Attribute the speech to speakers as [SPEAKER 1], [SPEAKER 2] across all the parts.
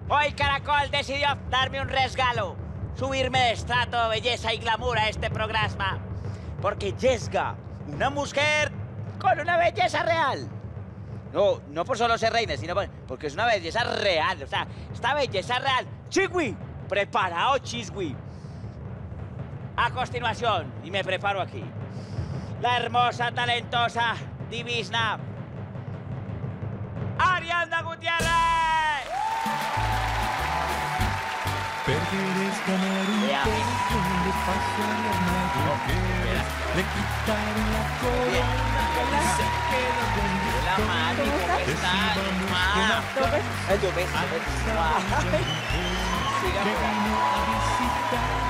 [SPEAKER 1] Hoy Caracol decidió darme un regalo, subirme de estrato, belleza y glamour a este programa. Porque llega una mujer con una belleza real. No, no por solo ser reina, sino porque es una belleza real. O sea, esta belleza real. Chigui, preparado, Chigui. A continuación, y me preparo aquí, la hermosa, talentosa, divina Ariadna Gutiérrez.
[SPEAKER 2] Perder es ganar un poco, le pasó a Ariadna Gutiérrez, le quitaron la corona y se quedó con
[SPEAKER 1] Hola, mami, ¿cómo estás? Ay, yo beso. Siga,
[SPEAKER 2] que vino a visitar.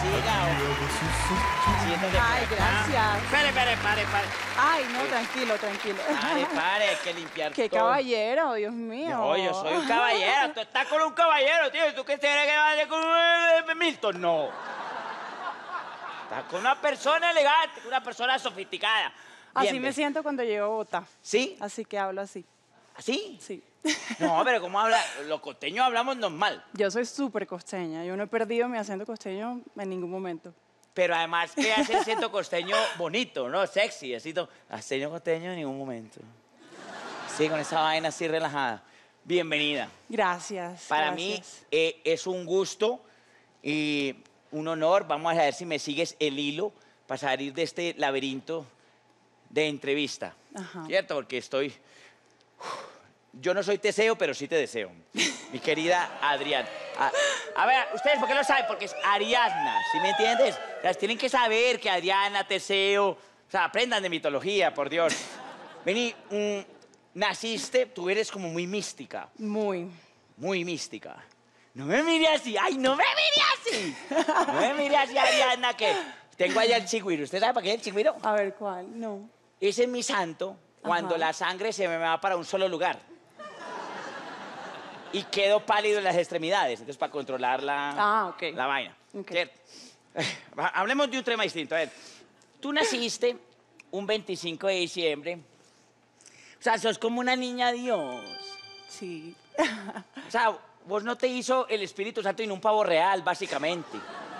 [SPEAKER 1] Siéntate.
[SPEAKER 3] Ay, gracias.
[SPEAKER 1] Pare.
[SPEAKER 3] Ay, no, tranquilo.
[SPEAKER 1] Pare, hay que limpiar
[SPEAKER 3] Qué
[SPEAKER 1] todo.
[SPEAKER 3] caballero, Dios mío.
[SPEAKER 1] No, yo soy un caballero. Tú estás con un caballero, tío. ¿Y tú qué tienes que vaya con Milton? No. Estás con una persona elegante, con una persona sofisticada.
[SPEAKER 3] Así
[SPEAKER 1] Bien,
[SPEAKER 3] me
[SPEAKER 1] ves.
[SPEAKER 3] siento cuando llego a Bogotá.
[SPEAKER 1] ¿Sí?
[SPEAKER 3] Así que hablo así.
[SPEAKER 1] ¿Así?
[SPEAKER 3] Sí.
[SPEAKER 1] No, pero ¿cómo habla? Los costeños hablamos normal.
[SPEAKER 3] Yo soy súper costeña. Yo no he perdido mi acento costeño en ningún momento.
[SPEAKER 1] Pero además que hace el acento costeño bonito, ¿no? Sexy, así todo. Acento costeño en ningún momento. Sí, con esa vaina así relajada. Bienvenida.
[SPEAKER 3] Gracias.
[SPEAKER 1] Para
[SPEAKER 3] gracias.
[SPEAKER 1] mí es un gusto y un honor. Vamos a ver si me sigues el hilo para salir de este laberinto de entrevista.
[SPEAKER 3] Ajá.
[SPEAKER 1] ¿Cierto? Porque estoy... Yo no soy Teseo, pero sí te deseo. Mi querida Adriana. A ver, ¿ustedes por qué lo saben? Porque es Ariadna, ¿sí me entiendes? O sea, tienen que saber que Adriana, Teseo... O sea, aprendan de mitología, por Dios. Vení, naciste, tú eres como muy mística.
[SPEAKER 3] Muy.
[SPEAKER 1] Muy mística. No me mire así. ¡Ay, no me mire así! No me mire así, Ariadna, que tengo allá el chigüiro. ¿Usted sabe para qué es el chigüiro?
[SPEAKER 3] A ver, ¿cuál? No.
[SPEAKER 1] Ese es mi santo cuando
[SPEAKER 3] Ajá.
[SPEAKER 1] la sangre se me va para un solo lugar. Y quedo pálido en las extremidades. Entonces, para controlar la vaina.
[SPEAKER 3] Ok.
[SPEAKER 1] ¿Cierto? Hablemos de un tema distinto. A ver, tú naciste un 25 de diciembre. O sea, sos como una niña Dios.
[SPEAKER 3] Sí.
[SPEAKER 1] O sea, vos no te hizo el Espíritu Santo en un pavo real, básicamente.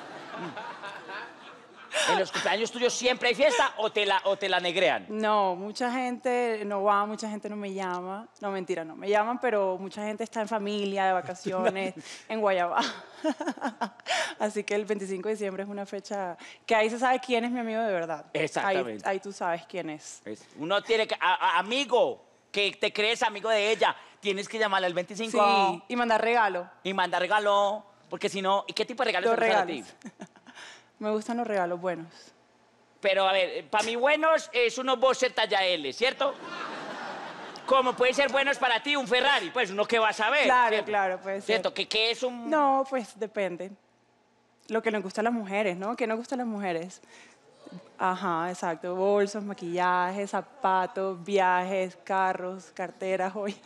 [SPEAKER 1] ¿En los cumpleaños tuyos siempre hay fiesta o te la negrean?
[SPEAKER 3] No, mucha gente no va, mucha gente no me llama. No, mentira, no me llaman, pero mucha gente está en familia, de vacaciones, en Guayabá. Así que el 25 de diciembre es una fecha que ahí se sabe quién es mi amigo de verdad.
[SPEAKER 1] Exactamente.
[SPEAKER 3] Ahí tú sabes quién es.
[SPEAKER 1] Uno tiene que... amigo, que te crees amigo de ella, tienes que llamarle al 25.
[SPEAKER 3] Sí, y mandar regalo.
[SPEAKER 1] Y mandar regalo, porque si no... ¿Y qué tipo de regalos
[SPEAKER 3] Los
[SPEAKER 1] te gustan a ti?
[SPEAKER 3] regalos. Me gustan los regalos buenos.
[SPEAKER 1] Pero a ver, para mí buenos es unos boxer talla L, ¿cierto? Como puede ser buenos para ti un Ferrari, pues uno que va a saber.
[SPEAKER 3] Claro,
[SPEAKER 1] ¿cierto?
[SPEAKER 3] claro, puede ser.
[SPEAKER 1] ¿Cierto? ¿Qué es un...?
[SPEAKER 3] No, pues depende. Lo que nos gusta a las mujeres, ¿no? ¿Qué nos gusta a las mujeres? Ajá, exacto. Bolsos, maquillaje, zapatos, viajes, carros, carteras, joyas.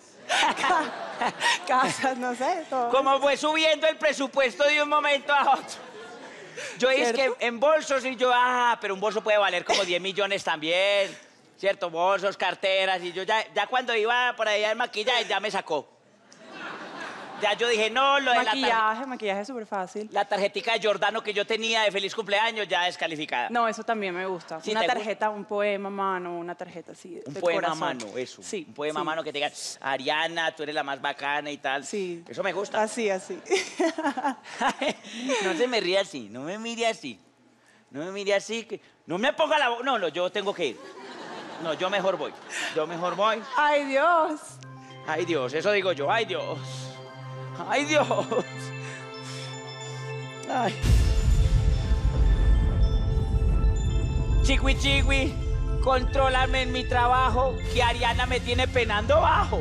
[SPEAKER 3] Casas, no sé, todo.
[SPEAKER 1] Como fue subiendo el presupuesto de un momento a otro. Yo dije que en bolsos y yo, pero un bolso puede valer como 10 millones también, ¿cierto? Bolsos, carteras, y yo ya cuando iba por allá en maquillaje ya me sacó. Ya yo dije, no, lo de
[SPEAKER 3] Maquillaje es súper fácil.
[SPEAKER 1] la tarjetica de Giordano que yo tenía de feliz cumpleaños ya descalificada.
[SPEAKER 3] No, eso también me gusta.
[SPEAKER 1] Sí,
[SPEAKER 3] Una
[SPEAKER 1] ¿te
[SPEAKER 3] tarjeta, un poema a mano, una tarjeta así.
[SPEAKER 1] Un
[SPEAKER 3] de
[SPEAKER 1] poema a
[SPEAKER 3] corazón.
[SPEAKER 1] mano, eso.
[SPEAKER 3] Sí.
[SPEAKER 1] Un poema a
[SPEAKER 3] sí.
[SPEAKER 1] mano que te diga, Ariana, tú eres la más bacana y tal.
[SPEAKER 3] Sí.
[SPEAKER 1] Eso me gusta.
[SPEAKER 3] Así.
[SPEAKER 1] No se me ríe así, no me mire así. No me mire así, que no me ponga la voz. No, yo tengo que ir. No, yo mejor voy.
[SPEAKER 3] ¡Ay, Dios!
[SPEAKER 1] Ay, Dios, eso digo yo. Ay, Dios. Ay, Dios. Ay. Chigui, contrólame en mi trabajo, que Ariana me tiene penando bajo.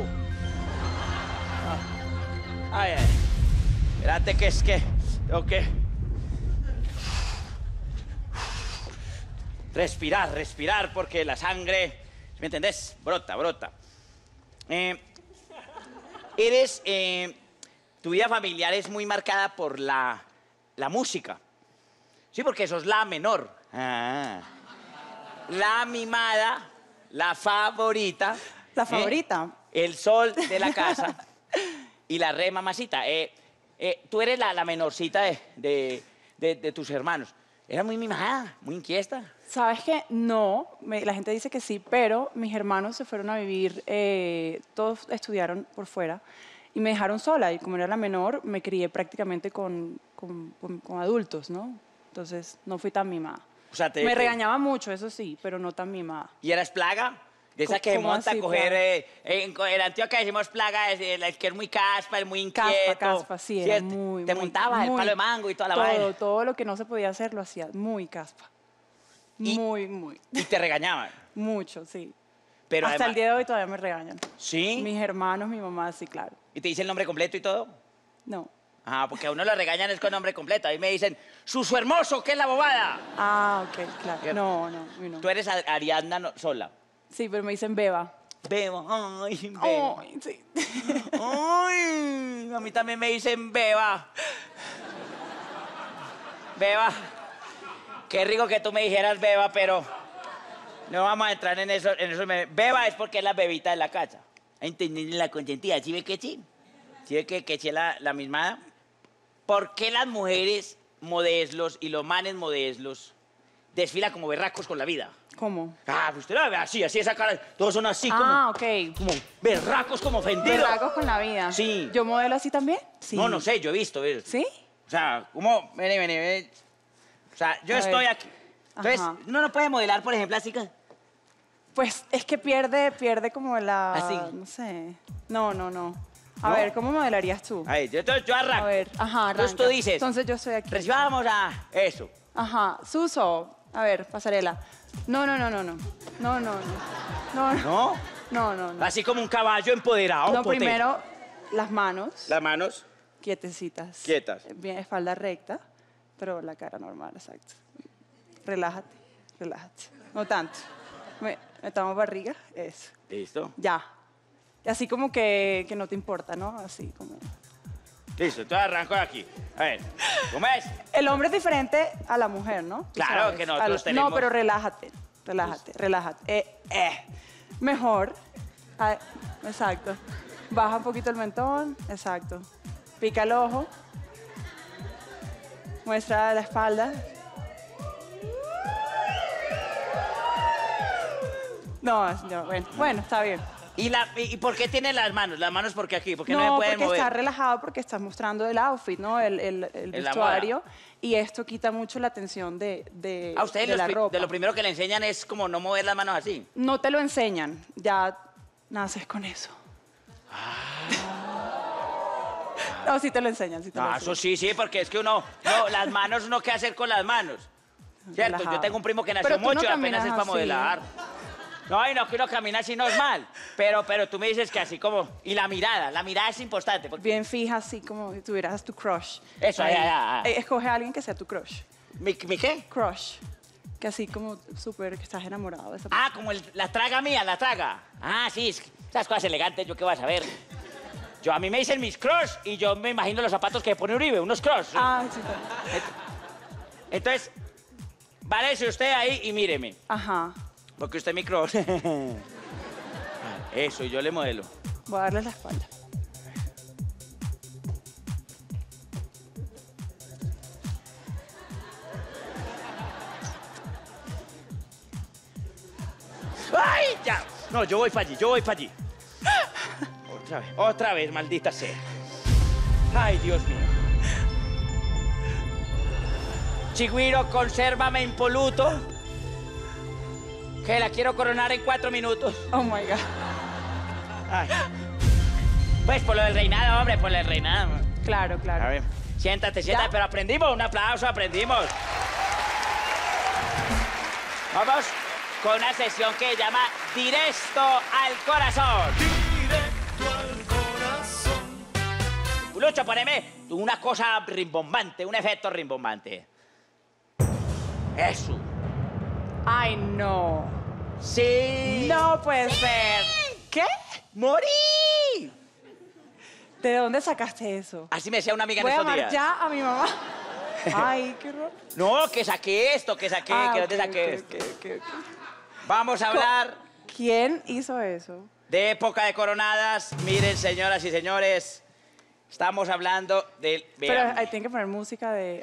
[SPEAKER 1] Ay. Espérate que es que... Ok. Respirar, porque la sangre, ¿me entendés? Brota. Tu vida familiar es muy marcada por la música. Sí, porque sos la menor. La mimada, la favorita.
[SPEAKER 3] La favorita.
[SPEAKER 1] El sol de la casa. Y la re, mamacita, tú eres la menorcita de tus hermanos. Era muy mimada, muy inquieta.
[SPEAKER 3] ¿Sabes qué? No, la gente dice que sí, pero mis hermanos se fueron a vivir, todos estudiaron por fuera y me dejaron sola. Y como era la menor, me crié prácticamente con adultos, ¿no? Entonces, no fui tan mimada.
[SPEAKER 1] O sea,
[SPEAKER 3] Me regañaba mucho, eso sí, pero no tan mimada.
[SPEAKER 1] ¿Y eras plaga? De esa que se
[SPEAKER 3] ¿Cómo
[SPEAKER 1] monta a
[SPEAKER 3] así,
[SPEAKER 1] coger... en Antioquia decimos plaga, es el que es muy caspa, es muy inquieto.
[SPEAKER 3] Caspa, sí, era muy...
[SPEAKER 1] Te montaba el
[SPEAKER 3] muy-
[SPEAKER 1] palo de mango y toda la vaina.
[SPEAKER 3] Todo lo que no se podía hacer lo hacía muy caspa.
[SPEAKER 1] Y-
[SPEAKER 3] Muy,
[SPEAKER 1] Y te regañaban.
[SPEAKER 3] mucho, sí.
[SPEAKER 1] Pero
[SPEAKER 3] Hasta
[SPEAKER 1] además,
[SPEAKER 3] el día de hoy todavía me regañan.
[SPEAKER 1] ¿sí?
[SPEAKER 3] Mis hermanos, mi mamá, sí, claro.
[SPEAKER 1] ¿Y te dice el nombre completo y todo?
[SPEAKER 3] No.
[SPEAKER 1] Ah, porque a uno lo regañan es con nombre completo. Ahí me dicen, ¡Suso hermoso, qué es la bobada!
[SPEAKER 3] Ah, ok, claro.
[SPEAKER 1] ¿Qué?
[SPEAKER 3] No, no, uy, no.
[SPEAKER 1] Tú eres Ariadna sola.
[SPEAKER 3] Sí, pero me dicen beba.
[SPEAKER 1] Beba, ay, beba.
[SPEAKER 3] Ay, sí.
[SPEAKER 1] Ay, a mí también me dicen beba. Beba. Qué rico que tú me dijeras beba, pero no vamos a entrar en eso. Beba es porque es la bebita de la casa. ¿Entendí? La consentida. ¿Sí ve que sí? ¿Sí ve que sí es la misma? ¿Por qué las mujeres modeslos y los manes modeslos desfilan como berracos con la vida?
[SPEAKER 3] ¿Cómo?
[SPEAKER 1] Ah, pues usted la ve así esa cara. Todos son así
[SPEAKER 3] Ah,
[SPEAKER 1] como,
[SPEAKER 3] ok.
[SPEAKER 1] como berracos, como ofendidos.
[SPEAKER 3] Berracos con la vida.
[SPEAKER 1] Sí.
[SPEAKER 3] ¿Yo modelo así también? Sí.
[SPEAKER 1] No sé, yo he visto. ¿ves?
[SPEAKER 3] ¿Sí?
[SPEAKER 1] O sea, ¿cómo? Vení. O sea, yo
[SPEAKER 3] A
[SPEAKER 1] estoy
[SPEAKER 3] ver.
[SPEAKER 1] aquí. Entonces,
[SPEAKER 3] Ajá.
[SPEAKER 1] uno no puede modelar, por ejemplo, así que...
[SPEAKER 3] Pues es que pierde como la...
[SPEAKER 1] Así.
[SPEAKER 3] No sé. No. A
[SPEAKER 1] ¿No?
[SPEAKER 3] ver, ¿cómo modelarías tú?
[SPEAKER 1] Ahí, yo arranco.
[SPEAKER 3] A ver, ajá,
[SPEAKER 1] Entonces tú
[SPEAKER 3] arranca.
[SPEAKER 1] dices,
[SPEAKER 3] Entonces yo estoy aquí.
[SPEAKER 1] recibamos a eso.
[SPEAKER 3] Ajá, Suso. A ver, pasarela. No. No.
[SPEAKER 1] Así como un caballo empoderado.
[SPEAKER 3] No,
[SPEAKER 1] potente.
[SPEAKER 3] primero las manos
[SPEAKER 1] Las manos.
[SPEAKER 3] quietecitas.
[SPEAKER 1] Quietas.
[SPEAKER 3] Bien, espalda recta, pero la cara normal, exacto. Relájate. No tanto. Metamos barriga, eso.
[SPEAKER 1] Listo.
[SPEAKER 3] Ya. Y así como que no te importa, ¿no? Así como...
[SPEAKER 1] Listo, entonces arranco de aquí. A ver, ¿cómo es?
[SPEAKER 3] El hombre es diferente a la mujer, ¿no? Tú
[SPEAKER 1] Claro
[SPEAKER 3] sabes.
[SPEAKER 1] que nosotros
[SPEAKER 3] No,
[SPEAKER 1] tenemos-
[SPEAKER 3] pero relájate. Mejor. Ah, exacto. Baja un poquito el mentón, exacto. Pica el ojo. Muestra la espalda. No, bueno, está bien.
[SPEAKER 1] ¿Y por qué tiene las manos? Las manos porque aquí, porque no,
[SPEAKER 3] No,
[SPEAKER 1] se pueden
[SPEAKER 3] porque
[SPEAKER 1] mover.
[SPEAKER 3] está relajado, porque estás mostrando el outfit, ¿no? El
[SPEAKER 1] la
[SPEAKER 3] vestuario. Y esto quita mucho la atención de
[SPEAKER 1] A ustedes
[SPEAKER 3] de la ropa.
[SPEAKER 1] de lo primero que le enseñan es como no mover las manos así.
[SPEAKER 3] No te lo enseñan, ya naces con eso. No, sí te lo enseñan, sí te lo
[SPEAKER 1] Ah,
[SPEAKER 3] enseñan.
[SPEAKER 1] eso sí, porque es que no, las manos, uno qué hacer con las manos. ¿Cierto?
[SPEAKER 3] Relajado.
[SPEAKER 1] Yo tengo un primo que nació
[SPEAKER 3] Pero tú no
[SPEAKER 1] mucho y apenas
[SPEAKER 3] caminas
[SPEAKER 1] es para
[SPEAKER 3] así.
[SPEAKER 1] modelar. No, y no, que uno camina así no es mal. Pero tú me dices que así como... Y la mirada es importante. Porque
[SPEAKER 3] Bien fija, así como si tuvieras tu crush.
[SPEAKER 1] Eso,
[SPEAKER 3] Ahí.
[SPEAKER 1] ya.
[SPEAKER 3] Escoge a alguien que sea tu crush.
[SPEAKER 1] ¿Mi qué?
[SPEAKER 3] Crush. Que así como súper que estás enamorado de esa
[SPEAKER 1] Ah, como la traga mía, la traga. Ah, sí, esas cosas elegantes, ¿yo qué vas a ver? A mí me dicen mis crush y yo me imagino los zapatos que pone Uribe, unos crush.
[SPEAKER 3] Ah, sí. Está.
[SPEAKER 1] Entonces, válese usted ahí y míreme.
[SPEAKER 3] Ajá.
[SPEAKER 1] Porque usted es mi crush. Eso, y yo le modelo.
[SPEAKER 3] Voy a darle la espalda.
[SPEAKER 1] ¡Ay, ya! No, yo voy para allí. Otra vez, maldita sea. Ay, Dios mío. Chigüiro, consérvame impoluto. Que la quiero coronar en 4 minutos.
[SPEAKER 3] Oh my God.
[SPEAKER 1] Ay. Pues por lo del reinado, hombre, por lo del reinado.
[SPEAKER 3] Claro.
[SPEAKER 1] A ver, siéntate,
[SPEAKER 3] ¿Ya?
[SPEAKER 1] pero aprendimos, un aplauso, aprendimos. Vamos con una sesión que se llama Directo al Corazón.
[SPEAKER 2] Directo al corazón.
[SPEAKER 1] Lucho, poneme una cosa rimbombante, un efecto rimbombante. Eso.
[SPEAKER 3] Ay, no.
[SPEAKER 1] Sí.
[SPEAKER 3] No puede ser. ¿Qué?
[SPEAKER 1] ¡Morí!
[SPEAKER 3] ¿De dónde sacaste eso?
[SPEAKER 1] Así me decía una amiga en
[SPEAKER 3] Voy a
[SPEAKER 1] estos
[SPEAKER 3] llamar
[SPEAKER 1] días.
[SPEAKER 3] ya a mi mamá. Ay, qué horror.
[SPEAKER 1] No, que saqué esto, que saqué, que no te saqué esto. Vamos a hablar
[SPEAKER 3] ¿Quién hizo eso?
[SPEAKER 1] de época de coronadas. Miren, señoras y señores, Estamos hablando del...
[SPEAKER 3] Pero
[SPEAKER 1] Vea,
[SPEAKER 3] ahí tienen que poner música de...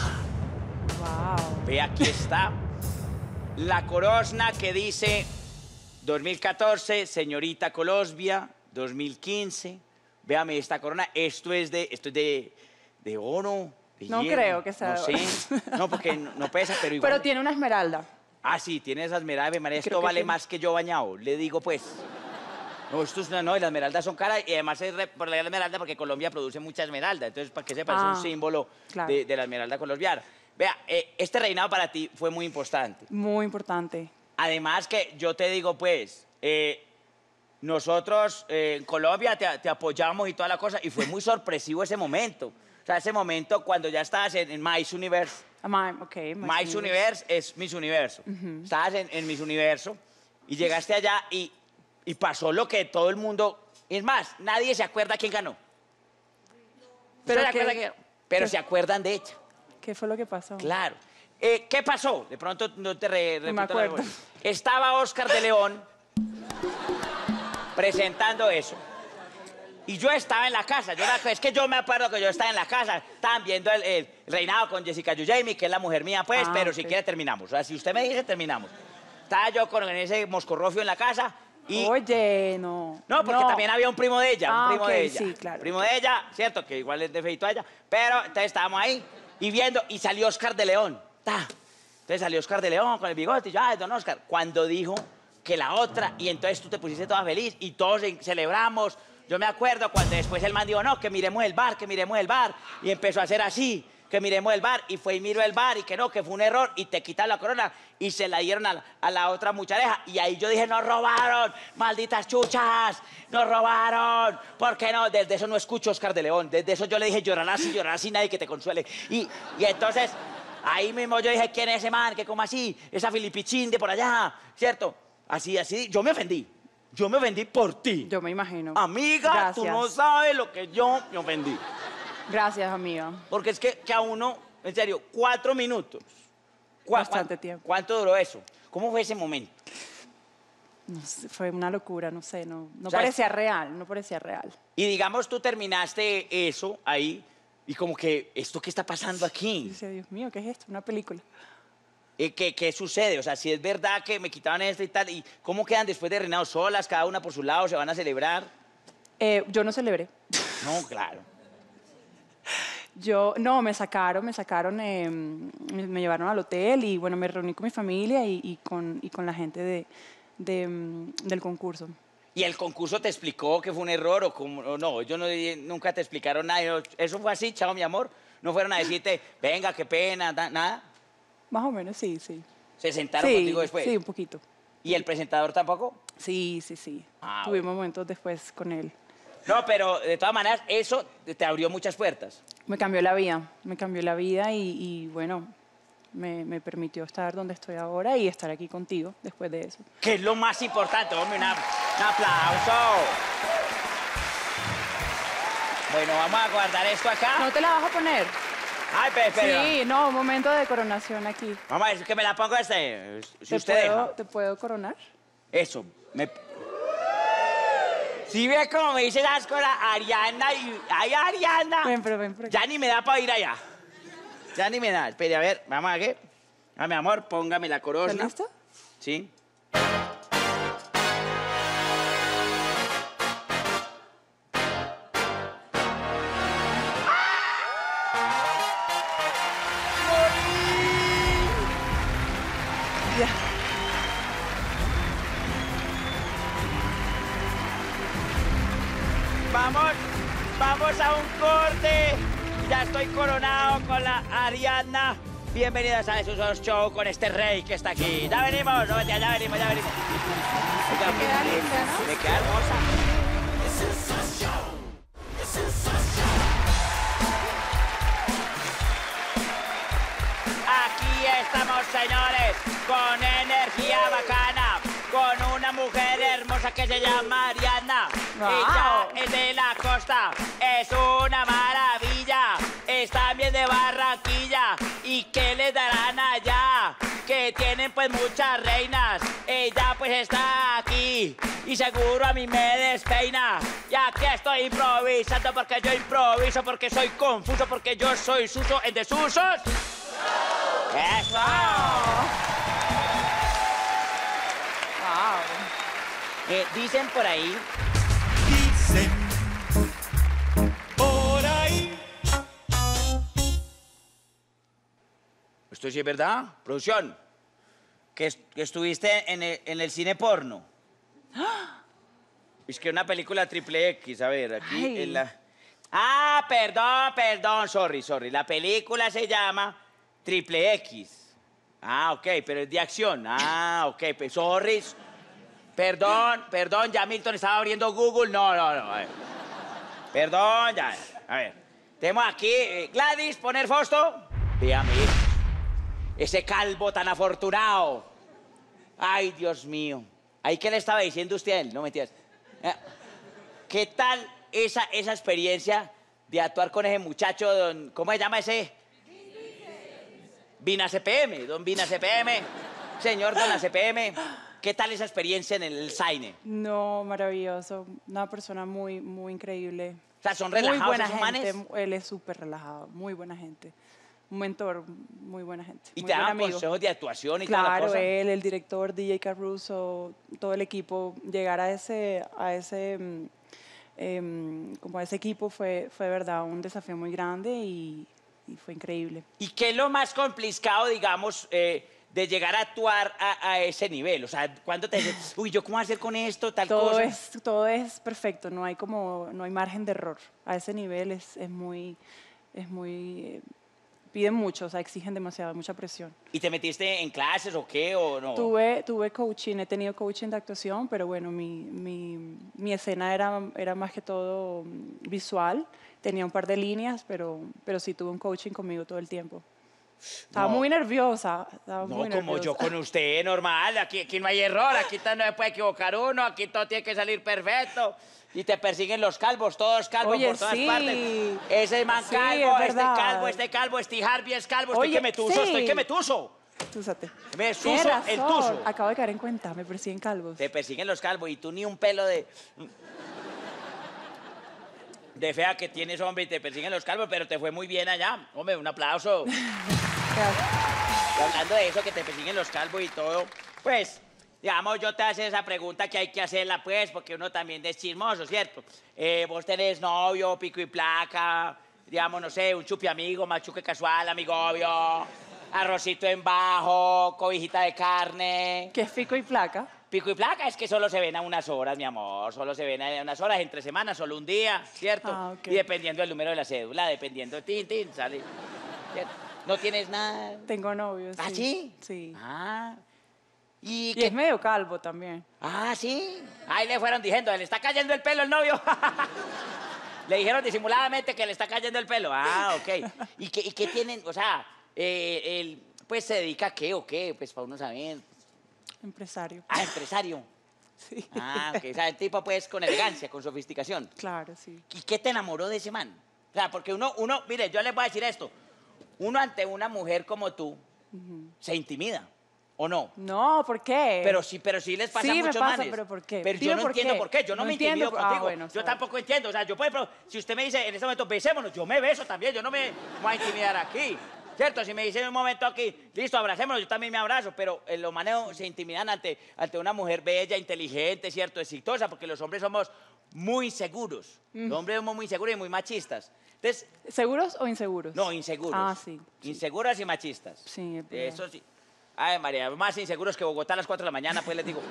[SPEAKER 3] ¡Wow!
[SPEAKER 1] ve, aquí está. La corona que dice 2014, señorita Colombia, 2015. Véame esta corona. Esto es de oro. De
[SPEAKER 3] No
[SPEAKER 1] hierro.
[SPEAKER 3] creo que sea
[SPEAKER 1] No
[SPEAKER 3] de oro.
[SPEAKER 1] sé. No, porque no pesa, pero igual.
[SPEAKER 3] Pero tiene una esmeralda.
[SPEAKER 1] Ah, sí, tiene esa esmeralda. María,
[SPEAKER 3] Creo
[SPEAKER 1] esto
[SPEAKER 3] que
[SPEAKER 1] vale
[SPEAKER 3] sí.
[SPEAKER 1] más que yo bañado. Le digo, pues. No, esto es no, y las esmeraldas son caras y además es por la esmeralda porque Colombia produce mucha esmeralda. Entonces, para que sepas, es un símbolo
[SPEAKER 3] claro.
[SPEAKER 1] de la esmeralda colombiana. Vea, este reinado para ti fue muy importante.
[SPEAKER 3] Muy importante.
[SPEAKER 1] Además que yo te digo, pues, nosotros en Colombia te apoyamos y toda la cosa y fue muy sorpresivo ese momento. O sea, ese momento cuando ya estabas en Miss Universe. Miss Universe es Miss Universo. Estabas en Miss Universo y llegaste allá y pasó lo que todo el mundo... Es más, nadie se acuerda quién ganó.
[SPEAKER 3] Pero
[SPEAKER 1] ¿Usted se acuerda quién ganó? Pero se acuerdan de ella.
[SPEAKER 3] ¿Qué fue lo que pasó?
[SPEAKER 1] Claro. ¿Qué pasó? De pronto no te repito.
[SPEAKER 3] No me acuerdo.
[SPEAKER 1] Estaba Oscar de León presentando eso. Y yo estaba en la casa. Es que yo me acuerdo que yo estaba en la casa. Estaban viendo el reinado con Jessica Yujaymi, que es la mujer mía, pues, pero si quiere terminamos. O sea, si usted me dice, terminamos. Estaba yo con ese moscorrofio en la casa y...
[SPEAKER 3] Oye, no.
[SPEAKER 1] No, porque también había un primo de ella, un primo
[SPEAKER 3] ok,
[SPEAKER 1] de ella.
[SPEAKER 3] sí, claro.
[SPEAKER 1] Primo de ella, cierto, que igual es de feito a ella. Pero entonces estábamos ahí y viendo, y salió Oscar de León. ¡Ta! Entonces salió Oscar de León con el bigote y yo, ¡ay, don Oscar! Cuando dijo que la otra, y entonces tú te pusiste toda feliz y todos celebramos. Yo me acuerdo cuando después el man dijo, no, que miremos el bar, y empezó a hacer así, que miremos el bar, y fue y miró el bar, y que no, que fue un error, y te quitaron la corona, y se la dieron a la otra muchareja, y ahí yo dije, nos robaron, malditas chuchas, nos robaron, ¿por qué no? Desde eso no escucho Oscar de León, desde eso yo le dije, llorarás y nadie que te consuele, y entonces, ahí mismo yo dije, ¿quién es ese man? ¿Qué como así? Esa Filipichín de por allá, ¿cierto? Así, yo me ofendí. Yo me ofendí por ti.
[SPEAKER 3] Yo me imagino.
[SPEAKER 1] Amiga,
[SPEAKER 3] Gracias.
[SPEAKER 1] tú no sabes lo que yo me ofendí.
[SPEAKER 3] Gracias, amiga.
[SPEAKER 1] Porque es que a uno, en serio, 4 minutos.
[SPEAKER 3] Bastante tiempo.
[SPEAKER 1] ¿Cuánto duró eso? ¿Cómo fue ese momento?
[SPEAKER 3] No sé, fue una locura, no sé, no
[SPEAKER 1] O sea,
[SPEAKER 3] parecía real, no parecía real.
[SPEAKER 1] Y digamos, tú terminaste eso ahí y como que, ¿esto qué está pasando
[SPEAKER 3] Y
[SPEAKER 1] aquí?
[SPEAKER 3] dice, Dios mío, ¿qué es esto? Una película.
[SPEAKER 1] ¿Qué sucede? O sea, si es verdad que me quitaban esto y tal, ¿y cómo quedan después de reinado solas, cada una por su lado, se van a celebrar?
[SPEAKER 3] Yo no celebré.
[SPEAKER 1] No, claro.
[SPEAKER 3] No, me sacaron, me llevaron al hotel y bueno, me reuní con mi familia y con la gente del concurso.
[SPEAKER 1] ¿Y el concurso te explicó que fue un error o no? Nunca te explicaron nada. ¿Eso fue así, chao, mi amor? ¿No fueron a decirte, venga, qué pena, nada?
[SPEAKER 3] Más o menos, sí.
[SPEAKER 1] ¿Se sentaron contigo después?
[SPEAKER 3] Sí, un poquito.
[SPEAKER 1] ¿Y el presentador tampoco?
[SPEAKER 3] Sí.
[SPEAKER 1] Ah,
[SPEAKER 3] Tuvimos momentos después con él.
[SPEAKER 1] No, pero de todas maneras, eso te abrió muchas puertas.
[SPEAKER 3] Me cambió la vida y bueno, me permitió estar donde estoy ahora y estar aquí contigo después de eso.
[SPEAKER 1] Que es lo más importante, hombre, un aplauso. Bueno, vamos a guardar esto acá.
[SPEAKER 3] ¿No te la vas a poner?
[SPEAKER 1] Ay, espera.
[SPEAKER 3] Sí, no, un momento de coronación aquí.
[SPEAKER 1] Vamos a ver, que me la pongo si usted deja.
[SPEAKER 3] ¿Te puedo coronar?
[SPEAKER 1] Eso, ¿Sí ve cómo me dice las cosas? Ariana y... ¡Ay, Ariana!
[SPEAKER 3] Ven por aquí.
[SPEAKER 1] Ya ni me da para ir allá. Ya ni me da. Espere, a ver, vamos a ver. Ah, mi amor, póngame la corona.
[SPEAKER 3] ¿Estás listo?
[SPEAKER 1] Sí.
[SPEAKER 3] Ya.
[SPEAKER 1] Vamos a un corte. Ya estoy coronado con la Ariana. Bienvenidas a Esos Show con este rey que está aquí. Ya venimos, no, ya venimos. Oiga,
[SPEAKER 3] queda linda, ¿no?
[SPEAKER 1] Me queda hermosa. Aquí estamos, señores, con energía bacana, con una mujer hermosa que se llama Ariana.
[SPEAKER 3] Wow.
[SPEAKER 1] Ella es de la costa, es una maravilla, es también de Barranquilla. ¿Y qué les darán allá? Que tienen pues muchas reinas. Ella pues está aquí y seguro a mí me despeina. Y aquí estoy improvisando porque yo improviso, porque soy confuso, porque yo soy suso en desusos. ¡Eso!
[SPEAKER 3] Wow.
[SPEAKER 1] Dicen por ahí...
[SPEAKER 2] Dicen por ahí.
[SPEAKER 1] ¿Esto sí es verdad? Producción, que estuviste en el cine porno. Es que una película triple X, a ver, aquí
[SPEAKER 3] Ay.
[SPEAKER 1] en la... Ah, perdón, sorry. La película se llama Triple X. Ah, ok, pero es de acción. Ah, ok, pues sorry. Perdón, ya Milton estaba abriendo Google. No, a ver. Perdón, ya. A ver, tenemos aquí, Gladys, poner foto. Véame, ese calvo tan afortunado. Ay, Dios mío. ¿Ahí qué le estaba diciendo usted a él? No mentiras. ¿Qué tal esa experiencia de actuar con ese muchacho, don... ¿Cómo se llama ese? Vina CPM, don Vina CPM. Señor Don CPM. ¿Qué tal esa experiencia en el cine?
[SPEAKER 3] No, maravilloso. Una persona muy, muy increíble.
[SPEAKER 1] O sea, ¿son relajados
[SPEAKER 3] muy buena
[SPEAKER 1] esos
[SPEAKER 3] gente.
[SPEAKER 1] manes?
[SPEAKER 3] Él es súper relajado, muy buena gente. Un mentor, muy buena gente.
[SPEAKER 1] ¿Y
[SPEAKER 3] muy
[SPEAKER 1] te
[SPEAKER 3] buen
[SPEAKER 1] daban
[SPEAKER 3] amigo.
[SPEAKER 1] consejos de actuación y toda la
[SPEAKER 3] Claro,
[SPEAKER 1] cosa?
[SPEAKER 3] él, el director, DJ Caruso, todo el equipo, llegar como a ese equipo fue verdad un desafío muy grande y fue increíble.
[SPEAKER 1] ¿Y qué es lo más complicado, digamos, de llegar a actuar a ese nivel? O sea, ¿cuándo te dices, uy, ¿yo cómo voy a hacer con esto, tal cosa?
[SPEAKER 3] Todo es perfecto, no hay margen de error. A ese nivel es muy, piden mucho, o sea, exigen demasiado, mucha presión.
[SPEAKER 1] ¿Y te metiste en clases o qué, o no?
[SPEAKER 3] Tuve coaching, he tenido coaching de actuación, pero bueno, mi escena era más que todo visual. Tenía un par de líneas, pero sí tuve un coaching conmigo todo el tiempo. Estaba
[SPEAKER 1] No.
[SPEAKER 3] muy nerviosa.
[SPEAKER 1] No, como yo con usted, normal. Aquí no hay error, aquí no se puede equivocar uno, aquí todo tiene que salir perfecto. Y te persiguen los calvos, todos calvos
[SPEAKER 3] Oye,
[SPEAKER 1] por todas
[SPEAKER 3] sí.
[SPEAKER 1] partes. Ese man
[SPEAKER 3] Sí,
[SPEAKER 1] calvo,
[SPEAKER 3] es verdad.
[SPEAKER 1] este calvo, Harvey es calvo, estoy
[SPEAKER 3] Oye,
[SPEAKER 1] que me tuso,
[SPEAKER 3] sí.
[SPEAKER 1] estoy que me tuso.
[SPEAKER 3] Túsate.
[SPEAKER 1] Me
[SPEAKER 3] Tienes
[SPEAKER 1] suso el
[SPEAKER 3] razón.
[SPEAKER 1] tuso.
[SPEAKER 3] Acabo de caer en cuenta, me persiguen calvos.
[SPEAKER 1] Te persiguen los calvos y tú ni un pelo de fea que tienes, hombre, y te persiguen los calvos, pero te fue muy bien allá. Hombre, un aplauso.
[SPEAKER 3] Gracias.
[SPEAKER 1] Y hablando de eso, que te persiguen los calvos y todo, pues, digamos, yo te hago esa pregunta que hay que hacerla, pues, porque uno también es chismoso, ¿cierto? Vos tenés novio, pico y placa, digamos, no sé, un chupi amigo, machuque casual, amigo obvio, arrocito en bajo, cobijita de carne.
[SPEAKER 3] ¿Qué es pico y placa?
[SPEAKER 1] Pico y placa es que solo se ven a unas horas, mi amor, solo se ven a unas horas, entre semanas, solo un día, ¿cierto?
[SPEAKER 3] Ah, ok.
[SPEAKER 1] Y dependiendo del número de la cédula, dependiendo, tin, sale. ¿Cierto? No tienes nada.
[SPEAKER 3] Tengo novio, sí.
[SPEAKER 1] ¿Ah, sí?
[SPEAKER 3] Sí.
[SPEAKER 1] Ah. ¿Y
[SPEAKER 3] Y
[SPEAKER 1] qué?
[SPEAKER 3] es medio calvo también.
[SPEAKER 1] Ah, sí. Ahí le fueron diciendo, le está cayendo el pelo al novio. Le dijeron disimuladamente que le está cayendo el pelo. Ah, ok. ¿Y qué tienen? O sea, él, pues, ¿se dedica a qué o qué? Pues, para uno saber.
[SPEAKER 3] Empresario.
[SPEAKER 1] Ah, empresario.
[SPEAKER 3] Sí.
[SPEAKER 1] Ah, ok. O sea, el tipo, pues, con elegancia, con sofisticación.
[SPEAKER 3] Claro, sí.
[SPEAKER 1] ¿Y qué te enamoró de ese man? O sea, porque uno, mire, yo les voy a decir esto. Uno ante una mujer como tú se intimida, ¿o no?
[SPEAKER 3] No, ¿por qué?
[SPEAKER 1] Pero sí les pasa a
[SPEAKER 3] Sí, me
[SPEAKER 1] muchos
[SPEAKER 3] pasa,
[SPEAKER 1] manes.
[SPEAKER 3] pero ¿por qué?
[SPEAKER 1] Pero yo
[SPEAKER 3] Dime
[SPEAKER 1] no
[SPEAKER 3] por
[SPEAKER 1] entiendo
[SPEAKER 3] qué.
[SPEAKER 1] por qué. Yo no
[SPEAKER 3] No
[SPEAKER 1] me intimido
[SPEAKER 3] entiendo.
[SPEAKER 1] contigo.
[SPEAKER 3] Bueno,
[SPEAKER 1] Yo
[SPEAKER 3] sabe.
[SPEAKER 1] tampoco entiendo. O sea, yo, por ejemplo, si usted me dice en este momento, besémonos, yo me beso también. Yo no me voy a intimidar aquí. ¿Cierto? Si me dice en un momento aquí, listo, abracémonos, yo también me abrazo. Pero los manes se intimidan ante una mujer bella, inteligente, ¿cierto? Exitosa, porque los hombres somos muy seguros. Los hombres somos muy seguros y muy machistas. Entonces,
[SPEAKER 3] ¿Seguros o inseguros?
[SPEAKER 1] no, inseguros.
[SPEAKER 3] Ah, sí.
[SPEAKER 1] Inseguras y machistas.
[SPEAKER 3] Sí, es verdad.
[SPEAKER 1] Eso sí. Ay, María, más inseguros que Bogotá a las 4 de la mañana, pues les digo.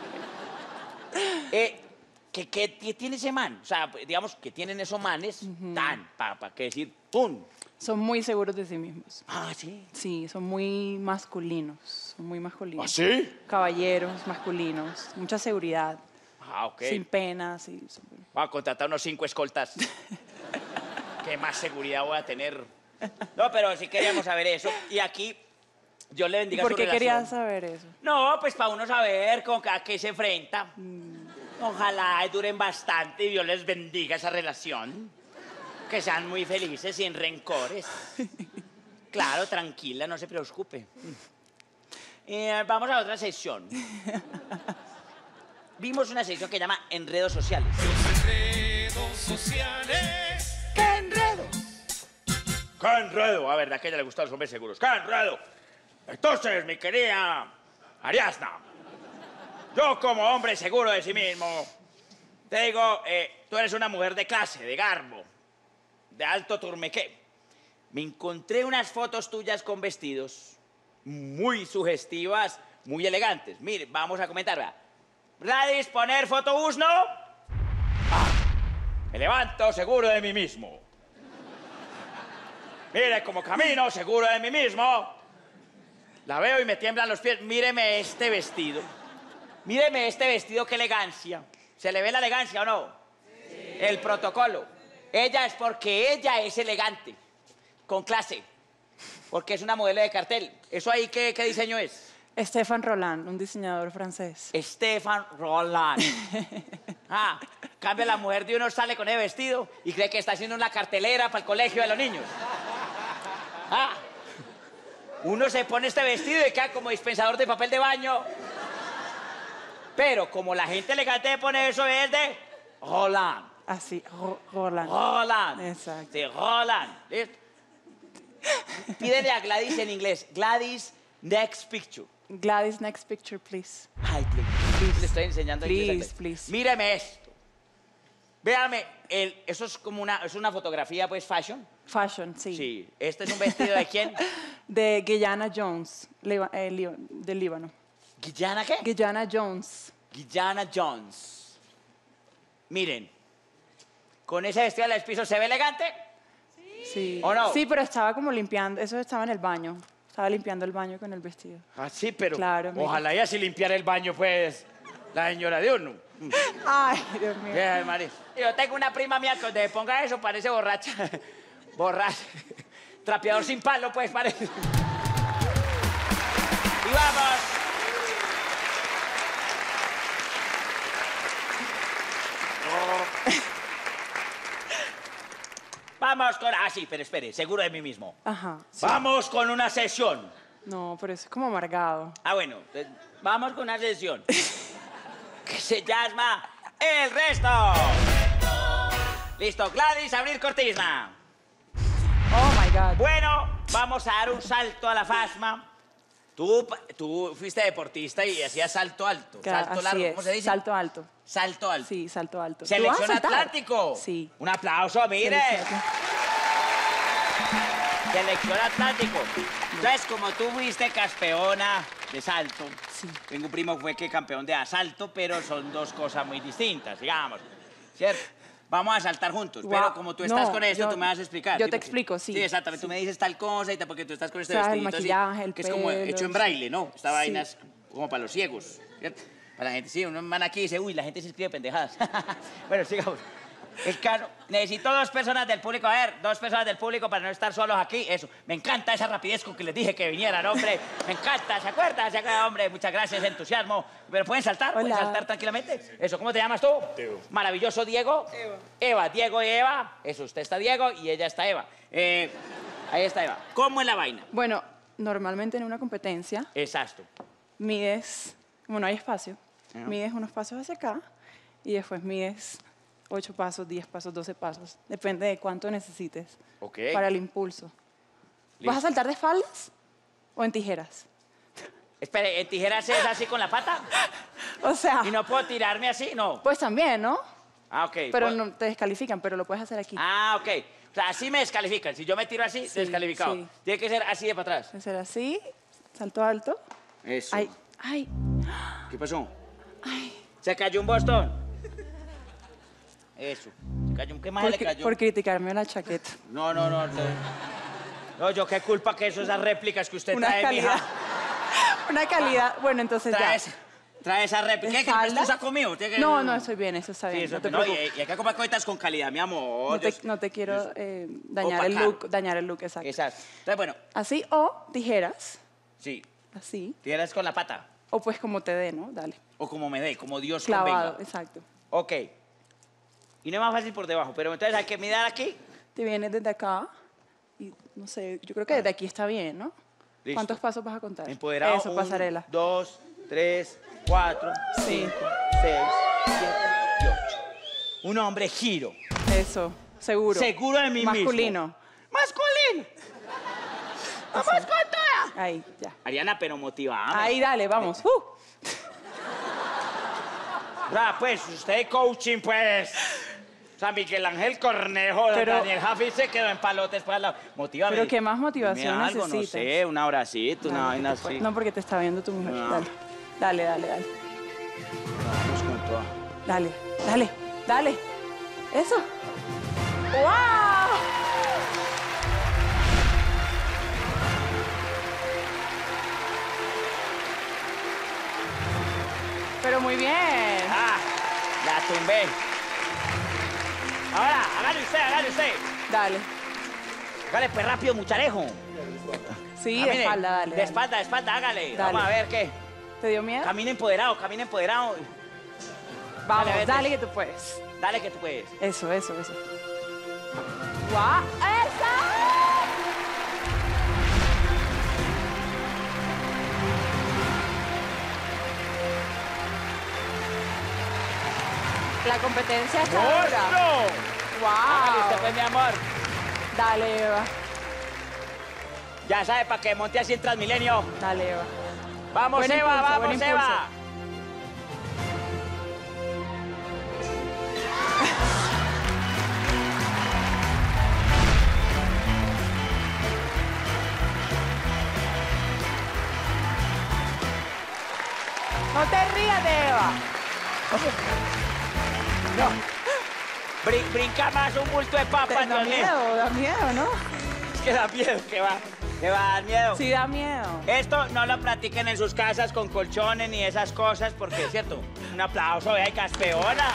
[SPEAKER 1] ¿Qué tiene ese man? O sea, digamos, ¿qué tienen esos manes para qué decir, ¡pum!
[SPEAKER 3] Son muy seguros de sí mismos.
[SPEAKER 1] Ah, sí.
[SPEAKER 3] Sí, son muy masculinos. Son muy masculinos.
[SPEAKER 1] ¿Ah, sí?
[SPEAKER 3] Caballeros, masculinos. Mucha seguridad.
[SPEAKER 1] Ah, ok.
[SPEAKER 3] Sin pena, sí.
[SPEAKER 1] Voy a contratar unos 5 escoltas. ¿Qué más seguridad voy a tener? No, pero sí queríamos saber eso. Y aquí, Dios le
[SPEAKER 3] ¿Y
[SPEAKER 1] bendiga
[SPEAKER 3] por
[SPEAKER 1] su
[SPEAKER 3] qué
[SPEAKER 1] relación.
[SPEAKER 3] querías saber eso?
[SPEAKER 1] No, pues para uno saber a qué se enfrenta. Ojalá duren bastante y Dios les bendiga esa relación. Que sean muy felices, sin rencores. Claro, tranquila, no se preocupe. Vamos a otra sesión. vimos una sección que se llama Enredos Sociales.
[SPEAKER 2] Los enredos sociales.
[SPEAKER 1] ¡Qué enredo! ¡Qué enredo! A ver, de aquella le gustan los hombres seguros. ¡Qué enredo! Entonces, mi querida Ariadna, yo como hombre seguro de sí mismo, te digo, tú eres una mujer de clase, de garbo, de alto turmequé. Me encontré unas fotos tuyas con vestidos muy sugestivas, muy elegantes. Mire, vamos a comentar, ¿verdad? Gladys, poner fotobús, ¿no? Me levanto seguro de mí mismo. Mire cómo camino seguro de mí mismo. La veo y me tiemblan los pies. Míreme este vestido. Míreme este vestido, qué elegancia. ¿Se le ve la elegancia o no? Sí. El protocolo. Ella es porque ella es elegante, con clase, porque es una modelo de cartel. ¿Eso ahí qué diseño es?
[SPEAKER 3] Stéphane Roland, un diseñador francés.
[SPEAKER 1] Stéphane Roland. Cambia la mujer de uno, sale con ese vestido y cree que está haciendo una cartelera para el colegio de los niños. Uno se pone este vestido y queda como dispensador de papel de baño. Pero como la gente elegante pone eso, es de Roland.
[SPEAKER 3] Así, Roland.
[SPEAKER 1] Roland.
[SPEAKER 3] Exacto.
[SPEAKER 1] Sí, Roland. ¿Listo? Pídele a Gladys en inglés. Gladys, next picture.
[SPEAKER 3] Gladys, next picture, please.
[SPEAKER 1] Ay, please. Le estoy enseñando inglés a Gladys.
[SPEAKER 3] Please.
[SPEAKER 1] Míreme esto. Véame, eso es como es una fotografía, pues, fashion.
[SPEAKER 3] Fashion, sí.
[SPEAKER 1] Sí. ¿Este es un vestido de quién?
[SPEAKER 3] De Guyana Jones, del Líbano.
[SPEAKER 1] ¿Guillana qué?
[SPEAKER 3] Guyana Jones.
[SPEAKER 1] Guyana Jones. Miren, con ese vestido al piso, ¿se ve elegante?
[SPEAKER 3] Sí.
[SPEAKER 1] ¿O no?
[SPEAKER 3] Sí, pero estaba como limpiando, eso estaba en el baño. Estaba limpiando el baño con el vestido.
[SPEAKER 1] Sí, pero
[SPEAKER 3] Claro, mira.
[SPEAKER 1] ojalá ella sí limpiara el baño, pues, la señora de uno.
[SPEAKER 3] Ay, Dios mío.
[SPEAKER 1] Ay, María. Yo tengo una prima mía que donde me ponga eso parece borracha. Borracha. Trapeador sin palo, pues, parece. Y vamos. Vamos con... sí, pero espere, seguro de mí mismo.
[SPEAKER 3] Ajá. Sí.
[SPEAKER 1] Vamos con una sesión.
[SPEAKER 3] No, pero eso es como amargado.
[SPEAKER 1] Bueno, vamos con una sesión que se llama El Resto. Listo, Gladys, abrir cortina.
[SPEAKER 3] Oh, my God.
[SPEAKER 1] Bueno, vamos a dar un salto a la fasma. Tú fuiste deportista y hacías salto alto. Salto
[SPEAKER 3] Así
[SPEAKER 1] largo,
[SPEAKER 3] es.
[SPEAKER 1] ¿cómo se dice?
[SPEAKER 3] Salto alto.
[SPEAKER 1] Salto alto.
[SPEAKER 3] Sí, salto alto. ¿Tú vas a
[SPEAKER 1] Selección
[SPEAKER 3] saltar?
[SPEAKER 1] Atlántico.
[SPEAKER 3] Sí.
[SPEAKER 1] Un aplauso, mire. Selección Atlántico. Entonces, como tú fuiste campeona de salto,
[SPEAKER 3] Sí.
[SPEAKER 1] tengo un primo que fue campeón de asalto, pero son dos cosas muy distintas, digamos. ¿Cierto? Vamos a saltar juntos,
[SPEAKER 3] Wow.
[SPEAKER 1] pero como tú estás
[SPEAKER 3] No,
[SPEAKER 1] con esto,
[SPEAKER 3] yo-
[SPEAKER 1] tú me vas a explicar.
[SPEAKER 3] yo
[SPEAKER 1] ¿sí?
[SPEAKER 3] te
[SPEAKER 1] Porque-
[SPEAKER 3] explico, sí.
[SPEAKER 1] Sí, exactamente.
[SPEAKER 3] Sí.
[SPEAKER 1] Tú me dices tal cosa y tal, porque tú estás con este
[SPEAKER 3] O sea, el
[SPEAKER 1] vestidito
[SPEAKER 3] maquillaje,
[SPEAKER 1] así,
[SPEAKER 3] el
[SPEAKER 1] que es como hecho en
[SPEAKER 3] pelo,
[SPEAKER 1] braille, ¿no? Esta
[SPEAKER 3] sí.
[SPEAKER 1] vaina es como para los ciegos, ¿cierto? Para la gente, sí, uno man aquí dice, uy, la gente se escribe pendejadas. Bueno, sigamos. El caso, necesito 2 personas del público. A ver, 2 personas del público para no estar solos aquí. Eso, me encanta esa rapidez con que les dije que vinieran, hombre. Me encanta, ¿se acuerdan? Hombre, muchas gracias, entusiasmo. ¿Pero pueden saltar? ¿Pueden
[SPEAKER 3] Hola.
[SPEAKER 1] saltar tranquilamente? Eso, ¿cómo te llamas tú?
[SPEAKER 2] Teo.
[SPEAKER 1] Maravilloso Diego. Eva, Diego y Eva. Eso, usted está Diego y ella está Eva. Ahí está Eva. ¿Cómo es la vaina?
[SPEAKER 3] Bueno, normalmente en una competencia
[SPEAKER 1] Exacto.
[SPEAKER 3] mides, como no hay espacio,
[SPEAKER 1] Ajá.
[SPEAKER 3] mides unos pasos hacia acá y después mides 8 pasos, 10 pasos, 12 pasos. Depende de cuánto necesites
[SPEAKER 1] Ok.
[SPEAKER 3] para el impulso.
[SPEAKER 1] Listo.
[SPEAKER 3] ¿Vas a saltar de espaldas o en tijeras?
[SPEAKER 1] Espere, ¿en tijeras es así con la pata?
[SPEAKER 3] O sea,
[SPEAKER 1] ¿Y no puedo tirarme así? No.
[SPEAKER 3] pues también, ¿no?
[SPEAKER 1] Ok.
[SPEAKER 3] Pero
[SPEAKER 1] puedo-
[SPEAKER 3] no te descalifican, pero lo puedes hacer aquí.
[SPEAKER 1] Ok. O sea, así me descalifican. Si yo me tiro así,
[SPEAKER 3] Sí,
[SPEAKER 1] descalificado.
[SPEAKER 3] sí.
[SPEAKER 1] Tiene que ser así de para atrás.
[SPEAKER 3] Puede ser así, salto alto.
[SPEAKER 1] Eso.
[SPEAKER 3] Ay, ay,
[SPEAKER 1] ¿Qué pasó?
[SPEAKER 3] ay.
[SPEAKER 1] ¿Se cayó un bostón? Eso. ¿Qué más le cayó?
[SPEAKER 3] Por criticarme la chaqueta.
[SPEAKER 1] No. No, yo qué culpa que eso, esas réplicas que usted
[SPEAKER 3] Una
[SPEAKER 1] trae,
[SPEAKER 3] calidad.
[SPEAKER 1] mija.
[SPEAKER 3] Una calidad. Bueno, entonces
[SPEAKER 1] Trae esa réplica. ¿Qué? ¿Que
[SPEAKER 3] ¿Espaldas?
[SPEAKER 1] tú saco mío? ¿Tiene que-
[SPEAKER 3] No, estoy bien, eso está
[SPEAKER 1] Sí,
[SPEAKER 3] bien.
[SPEAKER 1] eso,
[SPEAKER 3] no te
[SPEAKER 1] no, y
[SPEAKER 3] preocupes.
[SPEAKER 1] hay que comprar cositas con calidad, mi amor.
[SPEAKER 3] No te quiero dañar el
[SPEAKER 1] Opacar.
[SPEAKER 3] look, exacto.
[SPEAKER 1] Exacto. Entonces, bueno,
[SPEAKER 3] Así o tijeras,
[SPEAKER 1] sí.
[SPEAKER 3] así.
[SPEAKER 1] Tiras con la pata.
[SPEAKER 3] O pues como te dé, ¿no? Dale.
[SPEAKER 1] O como me dé, como Dios
[SPEAKER 3] Clavado,
[SPEAKER 1] convenga.
[SPEAKER 3] exacto.
[SPEAKER 1] Ok. Y no es más fácil por debajo, pero entonces hay que mirar aquí.
[SPEAKER 3] Te vienes desde acá y no sé, yo creo que desde aquí está bien, ¿no?
[SPEAKER 1] Listo.
[SPEAKER 3] ¿Cuántos pasos vas a contar?
[SPEAKER 1] Empoderado.
[SPEAKER 3] Eso, pasarela.
[SPEAKER 1] 2, 3, 4,
[SPEAKER 3] Sí.
[SPEAKER 1] 5, 6, 7 y 8. Un hombre giro.
[SPEAKER 3] Eso, seguro.
[SPEAKER 1] Seguro de mí mismo.
[SPEAKER 3] Masculino.
[SPEAKER 1] ¡Masculino! ¡Vamos con toda!
[SPEAKER 3] Ahí, ya.
[SPEAKER 1] Ariana, pero motivame.
[SPEAKER 3] Ahí, dale, vamos.
[SPEAKER 1] Pues, usted de coaching, pues. San Miguel Ángel Cornejo,
[SPEAKER 3] Pero-
[SPEAKER 1] Daniel Jafi se quedó en palotes para la... Motívame.
[SPEAKER 3] Pero ¿qué más motivación
[SPEAKER 1] Dime algo,
[SPEAKER 3] necesitas?
[SPEAKER 1] No sé, un abracito, una vaina así.
[SPEAKER 3] No, porque te está viendo tu mujer.
[SPEAKER 1] No.
[SPEAKER 3] Dale, dale, dale.
[SPEAKER 1] Vamos con toda.
[SPEAKER 3] Dale, dale, dale. Eso. ¡Wow! Pero muy bien.
[SPEAKER 1] Ah, la tumbé. Ahora, hágale usted, hágale usted.
[SPEAKER 3] Dale.
[SPEAKER 1] Hágale pues rápido, mucharejo.
[SPEAKER 3] Sí,
[SPEAKER 1] Camine.
[SPEAKER 3] de espalda, dale.
[SPEAKER 1] De
[SPEAKER 3] dale.
[SPEAKER 1] espalda, de espalda, hágale.
[SPEAKER 3] Dale.
[SPEAKER 1] Vamos a ver qué.
[SPEAKER 3] ¿Te dio miedo?
[SPEAKER 1] Camina empoderado, camina empoderado.
[SPEAKER 3] Vamos,
[SPEAKER 1] Dale, vete.
[SPEAKER 3] dale que tú puedes.
[SPEAKER 1] Dale que tú puedes.
[SPEAKER 3] Eso, eso, eso. ¡Guau! ¡Esa! La competencia está dura.
[SPEAKER 1] ¡Monstruo! Hágale usted
[SPEAKER 3] ¡Wow!
[SPEAKER 1] pues, mi amor.
[SPEAKER 3] Dale, Eva.
[SPEAKER 1] Ya sabe, para que monte así en Transmilenio.
[SPEAKER 3] Dale, Eva.
[SPEAKER 1] Vamos,
[SPEAKER 3] Buen
[SPEAKER 1] Eva,
[SPEAKER 3] impulso,
[SPEAKER 1] vamos,
[SPEAKER 3] buen
[SPEAKER 1] Eva.
[SPEAKER 3] impulso. No te rías de Eva.
[SPEAKER 1] Brinca más un bulto de papas,
[SPEAKER 3] Da
[SPEAKER 1] Dios mío.
[SPEAKER 3] miedo, ¿no?
[SPEAKER 1] Es que da miedo, que va a dar miedo.
[SPEAKER 3] Sí, da miedo.
[SPEAKER 1] Esto no lo practiquen en sus casas con colchones ni esas cosas, porque es cierto. Un aplauso, vea, y campeona.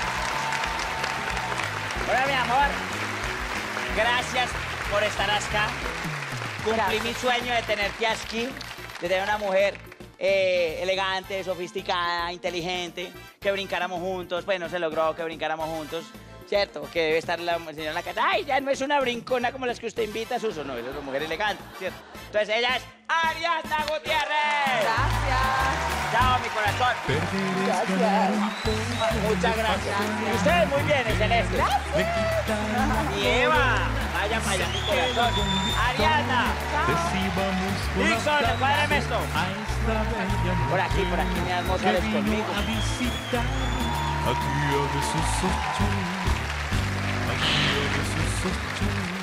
[SPEAKER 1] Hola, mi amor. Gracias por estar acá. Cumplí
[SPEAKER 3] Gracias.
[SPEAKER 1] mi sueño de tenerte aquí, de tener una mujer elegante, sofisticada, inteligente, que brincáramos juntos. Pues no se logró que brincáramos juntos, ¿cierto? Que debe estar la señora en la casa. Ay, ya no es una brincona como las que usted invita, Suso. No, es una mujer elegante, ¿cierto? Entonces ella es Ariana Gutiérrez.
[SPEAKER 3] Gracias.
[SPEAKER 1] Chao, mi corazón.
[SPEAKER 2] Perder es ganar y perder
[SPEAKER 1] Muchas
[SPEAKER 2] es
[SPEAKER 1] gracias.
[SPEAKER 2] pasar.
[SPEAKER 1] Y ustedes muy bien, excelente.
[SPEAKER 2] Le quitaron
[SPEAKER 1] Y Eva, vaya para allá, mi corazón. Ariana,
[SPEAKER 2] Recibamos con
[SPEAKER 1] Dixon,
[SPEAKER 2] aplausos
[SPEAKER 1] cuádreme esto.
[SPEAKER 2] a esta bella
[SPEAKER 1] Por aquí, mi hermosa,
[SPEAKER 2] que
[SPEAKER 1] eres
[SPEAKER 2] vino
[SPEAKER 1] conmigo.
[SPEAKER 2] a visitar a través de sus ojos, a través de sus ojos.